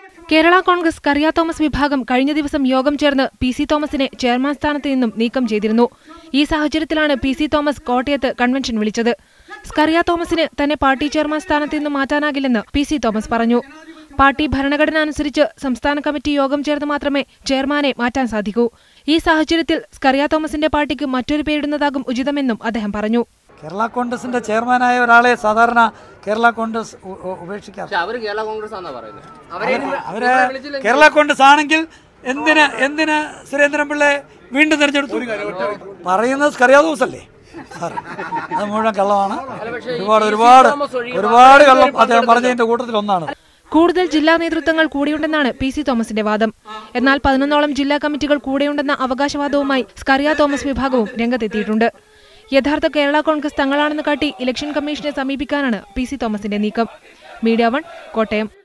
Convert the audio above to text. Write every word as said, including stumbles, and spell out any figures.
Kerala Congress Scaria Thomas വിഭാഗം കഴിഞ്ഞ ദിവസം യോഗം ചേർന്ന് പി സി തോമസിനെ ചെയർമാൻ സ്ഥാനത്ത് നിന്നും നീക്കം ചെയ്തിരുന്നു. ഈ സാഹചര്യത്തിലാണ് പി സി തോമസ് കോട്ടയത്ത് കൺവെൻഷൻ വിളിച്ചത്. സ്കറിയ തോമസിന് തന്നെ പാർട്ടി ചെയർമാൻ സ്ഥാനത്ത് നിന്നും മാറ്റാനാകില്ലെന്ന് പി സി തോമസ് പറഞ്ഞു. പാർട്ടി ഭരണഘടന അനുസരിച്ച് സംസ്ഥാന കമ്മിറ്റി യോഗം ചേർന്ന് മാത്രമേ ചെയർമാനെ മാറ്റാൻ സാധിക്കൂ. ഈ സാഹചര്യത്തിൽ സ്കറിയ തോമസിന്റെ പാർട്ടിക്ക് മറ്റൊരു പേരിടുന്നതാകും ഉചിതമെന്നും അദ്ദേഹം പറഞ്ഞു. കേരള കോൺഗ്രസിന്റെ ചെയർമാനായ ഒരാളെ സാധാരണ കേരള കോൺഗ്രസ് ഉപേക്ഷിക്കാറ്. അവര് കേരള കോൺഗ്രസ് ആണെങ്കിൽ എന്തിന് എന്തിന് സുരേന്ദ്രൻപിള്ളയെ വീണ്ടും തെരഞ്ഞെടുത്തു? പറയുന്നത് സ്കറിയ തോമസ് അല്ലേ? അത് മുഴുവൻ കള്ളമാണ്. ഒരുപാട് ഒരുപാട് ഒരുപാട് കള്ളം അദ്ദേഹം പറഞ്ഞതിന്റെ കൂട്ടത്തിൽ ഒന്നാണ്. കൂടുതൽ ജില്ലാ നേതൃത്വങ്ങൾ കൂടെയുണ്ടെന്നാണ് പി സി തോമസിന്റെ വാദം. എന്നാൽ പതിനൊന്നോളം ജില്ലാ കമ്മിറ്റികൾ കൂടെയുണ്ടെന്ന അവകാശവാദവുമായി സ്കറിയ തോമസ് വിഭാഗവും രംഗത്തെത്തിയിട്ടുണ്ട്. യഥാർത്ഥ കേരള കോൺഗ്രസ് തങ്ങളാണെന്ന് കാട്ടി ഇലക്ഷൻ കമ്മീഷനെ സമീപിക്കാനാണ് പി സി തോമസിന്റെ നീക്കം. Media one, Kottayam.